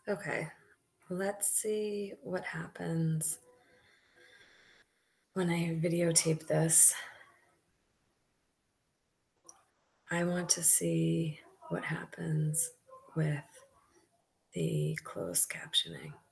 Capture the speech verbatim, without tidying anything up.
Okay, let's see what happens when I videotape this. I want to see what happens with the closed captioning.